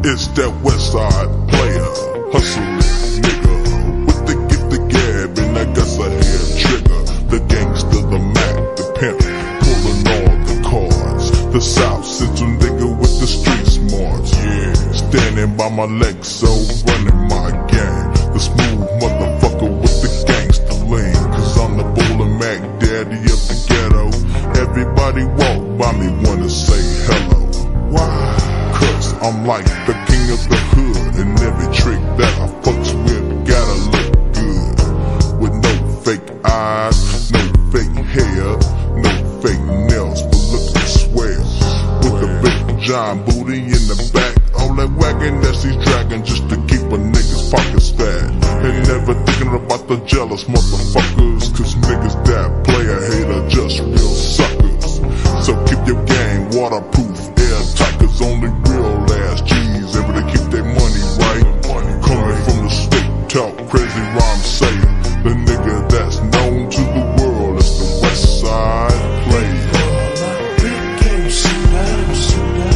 It's that west side player, hustling nigga, with the gift of gab and I guess a hair trigger. The gangster, the Mac, the pimp, pulling all the cards. The South Central nigga with the street smarts, yeah. Standing by my legs, so running my gang. The smooth motherfucker with the gangster lean, cause I'm the bowling Mac daddy of the ghetto. Everybody walk by me wanna say hello. Why? Cause I'm like the king of the hood, and every trick that I fucks with gotta look good. With no fake eyes, no fake hair, no fake nails, but look at the swell. With the big giant booty in the back, all that wagon that she's dragging just to keep a nigga's pockets fat. And never thinking about the jealous motherfuckers, cause niggas that play a hater just real suckers. So keep your game waterproof, airtight, cause only real ass G's able to keep their money right. Coming from the state, talk crazy rhyme saying. The nigga that's known to the world as the west side player. Big game shooters,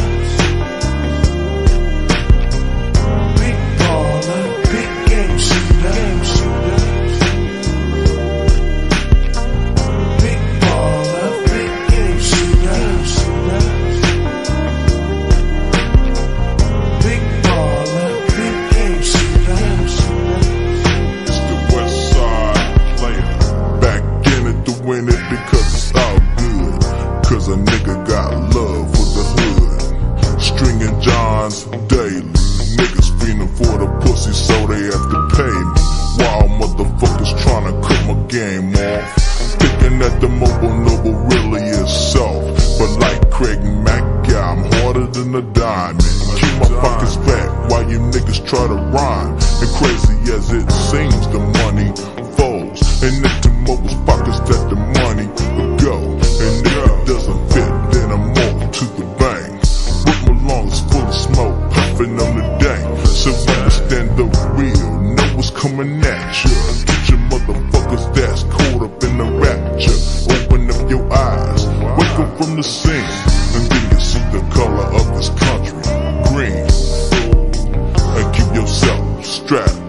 big baller, big game shooters, big baller, big game shooters, big baller, big game shooters. It's the west side player, back in it to win it because it's all good. Cause a nigga got love for the hood. Stringing Johns daily, niggas fiending for the pussy so they have to pay me. Wild motherfuckers tryna cut my game off, thinking that the moble really is soft. But like Craig Mack, yeah, I'm harder than a diamond. Keep my pockets fat while you niggas try to rhyme. And crazy as it seems, the money folds, and into moble's pockets that the money will go. And if it doesn't fit, then I'm off to the bank with my lungs full of smoke, puffing on the dank. So understand the real, know what's coming at ya. Get your motherfuckers that's caught up in the rapture. Open up your eyes, wake up from the scene, and then you see the color of this country, green. And keep yourself strapped